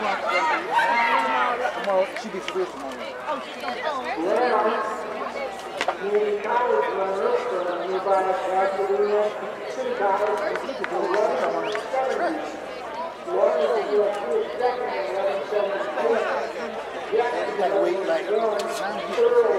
Tomorrow, she gets real tomorrow. Oh, she's going to go. Community college runners from nearby Pasadena City College for 1170. Lauren will do a quick second at 1176. Jackson will run third